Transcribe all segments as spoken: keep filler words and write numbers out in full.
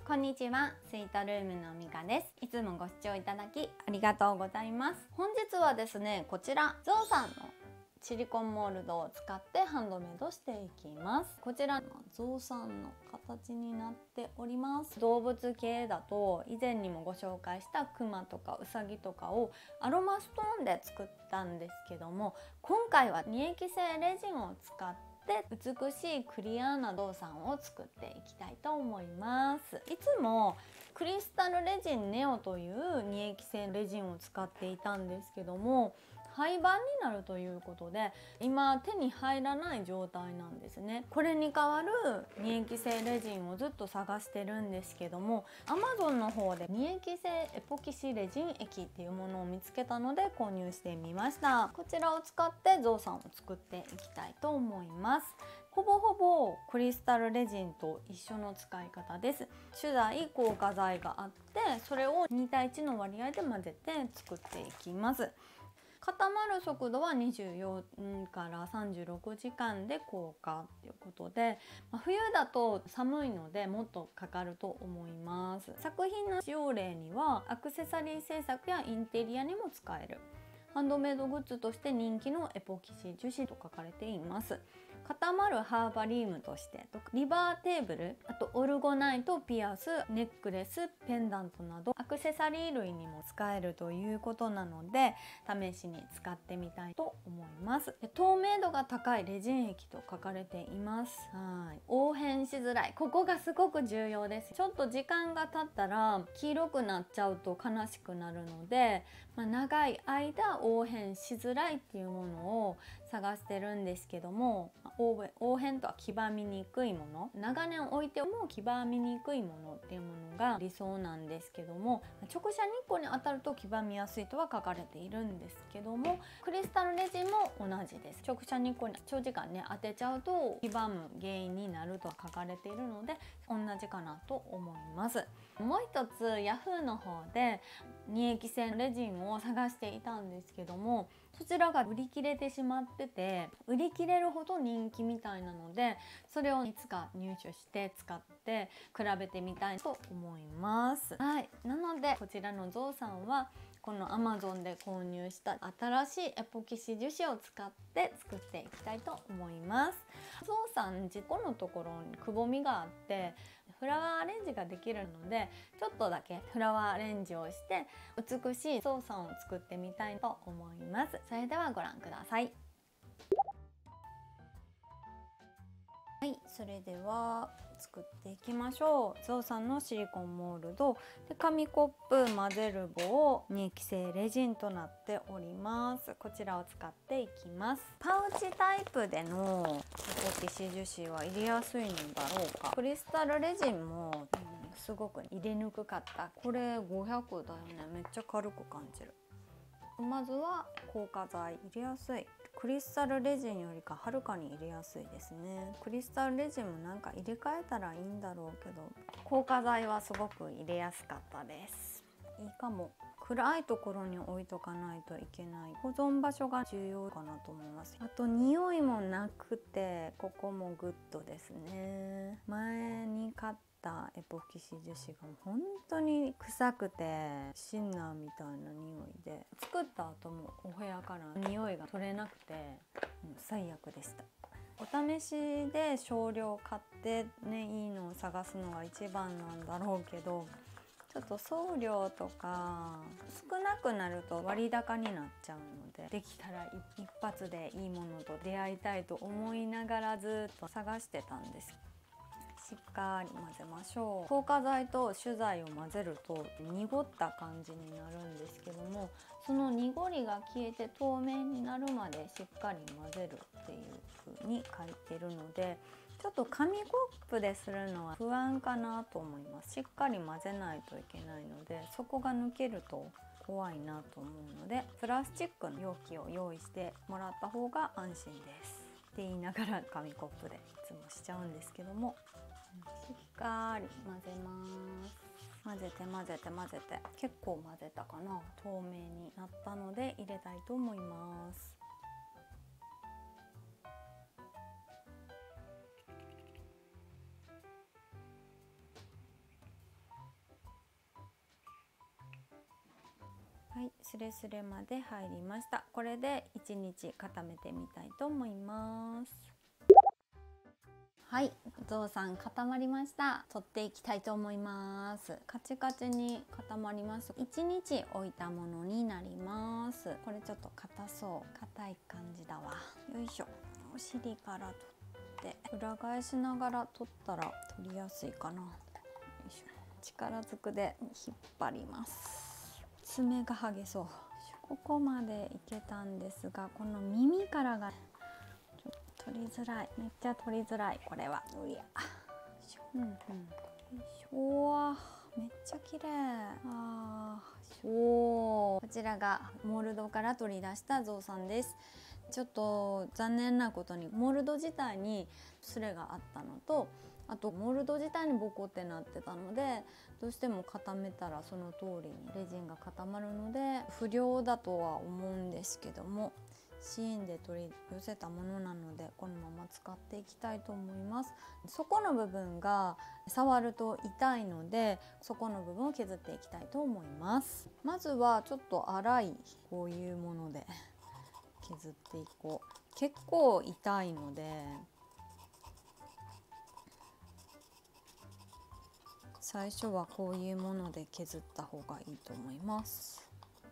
こんにちは、スイートルームのみかです。いつもご視聴いただきありがとうございます。本日はですね、こちらゾウさんのシリコンモールドを使ってハンドメイドしていきます。こちらのゾウさんの形になっております。動物系だと以前にもご紹介したクマとかウサギとかをアロマストーンで作ったんですけども、今回は二液性レジンを使ってで美しいクリアなゾウさんを作っていきたいと思います。いつもクリスタルレジンネオという二液性レジンを使っていたんですけども、廃盤になるということで今手に入らない状態なんですね。これに代わる二液性レジンをずっと探してるんですけども、 Amazon の方で二液性エポキシレジン液っていうものを見つけたので購入してみました。こちらを使ってゾウさんを作っていきたいと思います。ほぼほぼクリスタルレジンと一緒の使い方です。主材硬化剤があって、それをに対いちの割合で混ぜて作っていきます。固まる速度はにじゅうよんからさんじゅうろくじかんで硬化ということで、まあ、冬だと寒いのでもっとかかると思います。作品の使用例にはアクセサリー製作やインテリアにも使えるハンドメイドグッズとして人気のエポキシ樹脂と書かれています。固まるハーバリウムとしてとかリバーテーブル、あとオルゴナイト、ピアス、ネックレス、ペンダントなどアクセサリー類にも使えるということなので試しに使ってみたいと思います。で透明度が高いレジン液と書かれています。はい、応変しづらい、ここがすごく重要です。ちょっと時間が経ったら黄色くなっちゃうと悲しくなるので、まあ、長い間応変しづらいっていうものを探してるんですけども、応変とは黄ばみにくいもの、長年置いても黄ばみにくいものっていうものが理想なんですけども、直射日光に当たると黄ばみやすいとは書かれているんですけども、クリスタルレジンも同じです。直射日光に長時間ね当てちゃうと黄ばむ原因になるとは書かれているので同じかなと思います。もう一つヤフーの方で二液性レジンを探していたんですけども、そちらが売り切れてしまってて、売り切れるほど人気みたいなので、それをいつか入手して使って比べてみたいと思います。はい、なのでこちらのゾウさんはこの Amazon で購入した新しいエポキシ樹脂を使って作っていきたいと思います。ゾウさん自己のところにくぼみがあってフラワーアレンジができるので、ちょっとだけフラワーアレンジをして美しいゾウさんを作ってみたいと思います。それではご覧ください。はい、それでは作っていきましょう。ゾウさんのシリコンモールドで紙コップ混ぜる棒二液性レジンとなっております。こちらを使っていきます。パウチタイプでのエポキシ樹脂は入れやすいのだろうか。クリスタルレジンも、うん、すごく入れにくかった。これごひゃくだよね。めっちゃ軽く感じる。まずは硬化剤入れやすい。クリスタルレジンよりかはるかに入れやすいですね。クリスタルレジンもなんか入れ替えたらいいんだろうけど、硬化剤はすごく入れやすかったです。いいかも。暗いところに置いとかないといけない。保存場所が重要かなと思います。あと匂いもなくて、ここもグッドですね。前に買ったエポキシ樹脂が本当に臭くてシンナーみたいな匂いで、作った後もお部屋から匂いが取れなくて、もう最悪でした。お試しで少量買ってね、いいのを探すのが一番なんだろうけど、ちょっと送料とか少なくなると割高になっちゃうので、できたら一発でいいものと出会いたいと思いながらずっと探してたんです。しっかり混ぜましょう。硬化剤と主材を混ぜると濁った感じになるんですけども、その濁りが消えて透明になるまでしっかり混ぜるっていう風に書いてるので、ちょっと紙コップでするのは不安かなと思います。しっかり混ぜないといけないので、そこが抜けると怖いなと思うので、プラスチックの容器を用意してもらった方が安心です。って言いながら紙コップでいつもしちゃうんですけども、しっかり混ぜます。混ぜて混ぜて混ぜて、結構混ぜたかな。透明になったので入れたいと思います。 スレスレまで入りました。これでいちにち固めてみたいと思います。はい、ゾウさん固まりました。取っていきたいと思います。カチカチに固まります。いちにち置いたものになります。これちょっと硬そう。硬い感じだわ。よいしょ。お尻から取って裏返しながら取ったら取りやすいかな。よいしょ。力ずくで引っ張ります。爪が剥げそう。ここまでいけたんですが、この耳からが取りづらい。めっちゃ取りづらい。これは無理や。うんうん。よいしょ。わ、めっちゃ綺麗。あー、おー。こちらがモールドから取り出したゾウさんです。ちょっと残念なことにモールド自体にスレがあったのと、あとモールド自体にボコってなってたので、どうしても固めたらその通りにレジンが固まるので不良だとは思うんですけども、シーインで取り寄せたものなのでこのまま使っていきたいと思います。底の部分が触ると痛いので、底の部分を削っていきたいと思います。まずはちょっと粗いこういうもので削っていこう。結構痛いので最初はこういうもので削った方がいいと思います。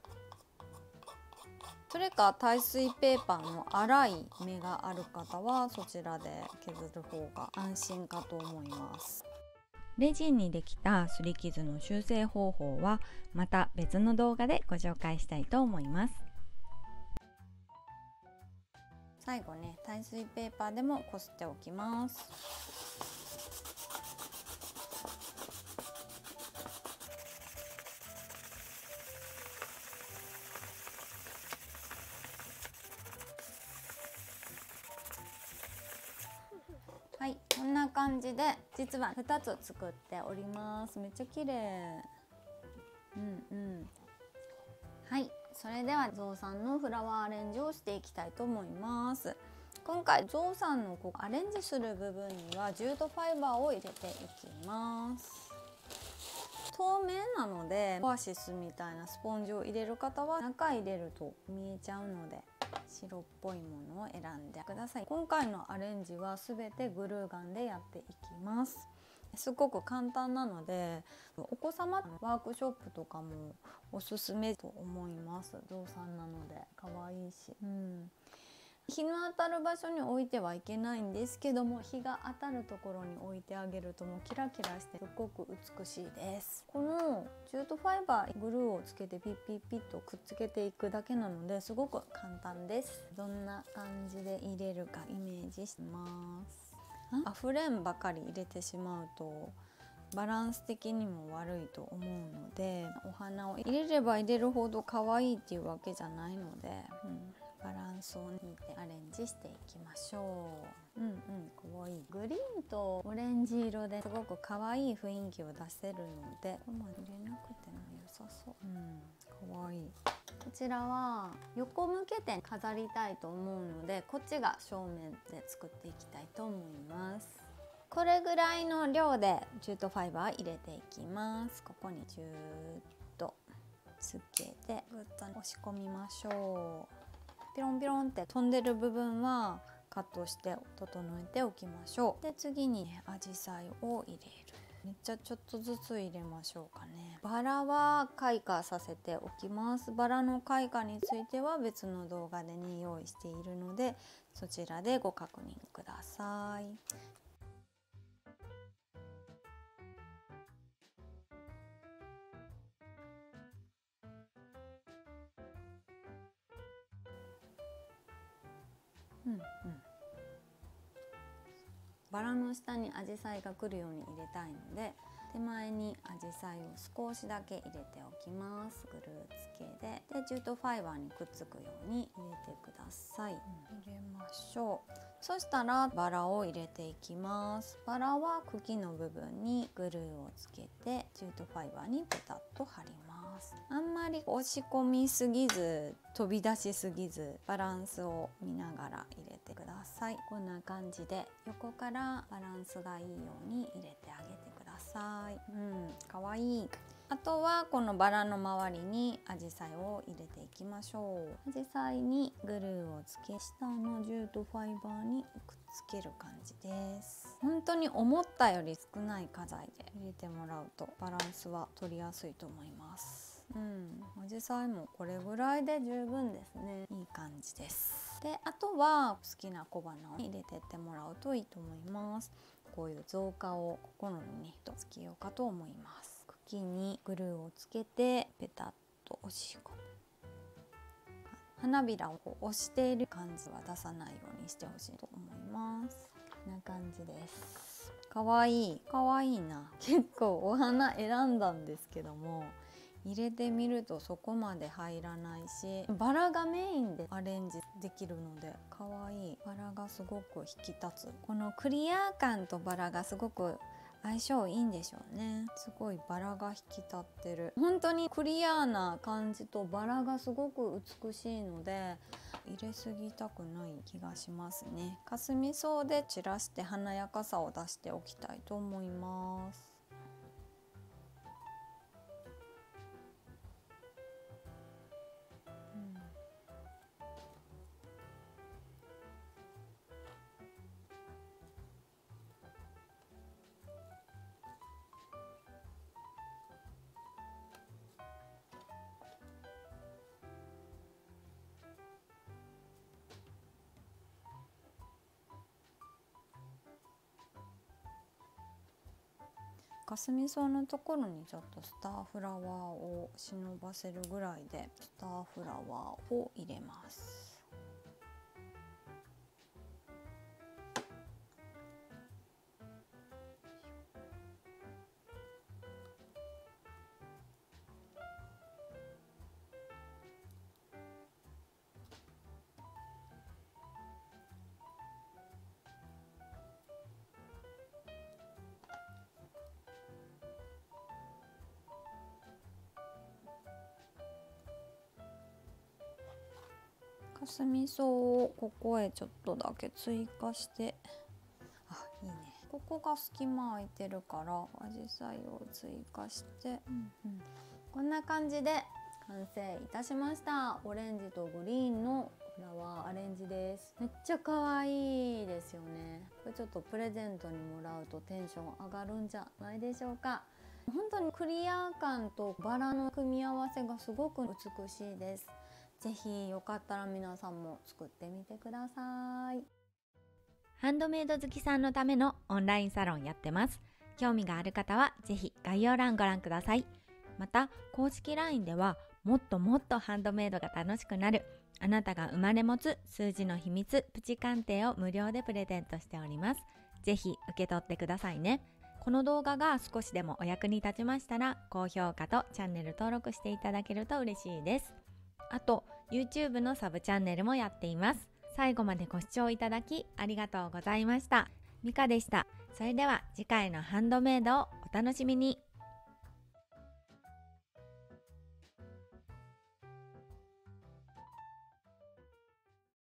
それか耐水ペーパーの粗い目がある方はそちらで削る方が安心かと思います。レジンにできた擦り傷の修正方法はまた別の動画でご紹介したいと思います。最後ね、耐水ペーパーでもこすっておきます。はい、こんな感じで実はふたつ作っております。めっちゃ綺麗。うんうん。はい、それではゾウさんのフラワーアレンジをしていきたいと思います。今回ゾウさんのこうアレンジする部分にはジュートファイバーを入れていきます。透明なのでオアシスみたいなスポンジを入れる方は中入れると見えちゃうので白っぽいものを選んでください。今回のアレンジはすべてグルーガンでやっていきます。すごく簡単なのでお子様のワークショップとかもおすすめと思います。ゾウさんなので可愛いし、うん、日の当たる場所に置いてはいけないんですけども、日が当たるところに置いてあげるともうキラキラしてすごく美しいです。このジュートファイバーグルーをつけてピッピッピッとくっつけていくだけなのですごく簡単です。どんな感じで入れるかイメージします。溢れんばかり入れてしまうとバランス的にも悪いと思うので、お花を入れれば入れるほど可愛いっていうわけじゃないので、うん、バランスを見てアレンジしていきましょう。うんうん、可愛い。グリーンとオレンジ色ですごく可愛い雰囲気を出せるので、ここまで入れなくても良さそう。うん、可愛い。こちらは横向けて飾りたいと思うので、こっちが正面で作っていきたいと思います。これぐらいの量でジュートファイバー入れていきます。ここにジューッとつけてぐっと押し込みましょう。ピロンピロンって飛んでる部分はカットして整えておきましょう。で次にアジサイを入れる。めっちゃちょっとずつ入れましょうかね。バラは開花させておきます。バラの開花については別の動画でね用意しているので、そちらでご確認ください。うんうん、バラの下にアジサイが来るように入れたいので、手前にアジサイを少しだけ入れておきます。グルーつけででジュートファイバーにくっつくように入れてください。うん、入れましょう。そしたらバラを入れていきます。バラは茎の部分にグルーをつけてジュートファイバーにペタッと貼ります。あんまり押し込みすぎず飛び出しすぎずバランスを見ながら入れてください。こんな感じで横からバランスがいいように入れてあげてください。うん、かわいい。 あとはこのバラの周りにアジサイを入れていきましょう。アジサイにグルーをつけ、下のジュートファイバーにくっつける感じです。本当に思ったより少ない花材で入れてもらうとバランスは取りやすいと思います。うん、アジサイもこれぐらいで十分ですね。いい感じです。で、あとは好きな小花を入れてってもらうといいと思います。こういう造花を心にねつけようかと思います。茎にグルーをつけてペタッと押し込む。花びらをこう押している感じは出さないようにしてほしいと思います。こんな感じです。かわいいかわいいな。結構お花選んだんですけども、入れてみるとそこまで入らないし、バラがメインでアレンジできるのでかわいい。バラがすごく引き立つ。このクリア感とバラがすごく相性いいんでしょうね。すごいバラが引き立ってる。本当にクリアな感じとバラがすごく美しいので入れすぎたくない気がしますね。かすみ草で散らして華やかさを出しておきたいと思います。かすみ草のところにちょっとスターフラワーを忍ばせるぐらいでスターフラワーを入れます。かすみ草をここへちょっとだけ追加して、あ、いいね。ここが隙間空いてるからアジサイを追加して、うんうん、こんな感じで完成いたしました。オレンジとグリーンのフラワーアレンジです。めっちゃ可愛いですよね。これちょっとプレゼントにもらうとテンション上がるんじゃないでしょうか。本当にクリア感とバラの組み合わせがすごく美しいです。ぜひよかったら皆さんも作ってみてください。 ハンドメイド好きさんのためのオンラインサロンやってます。興味がある方はぜひ概要欄ご覧ください。また公式 ライン ではもっともっとハンドメイドが楽しくなる、あなたが生まれ持つ数字の秘密プチ鑑定を無料でプレゼントしております。ぜひ受け取ってくださいね。この動画が少しでもお役に立ちましたら高評価とチャンネル登録していただけると嬉しいです。あと YouTube のサブチャンネルもやっています。最後までご視聴いただきありがとうございました。ミカでした。それでは次回のハンドメイドをお楽しみに。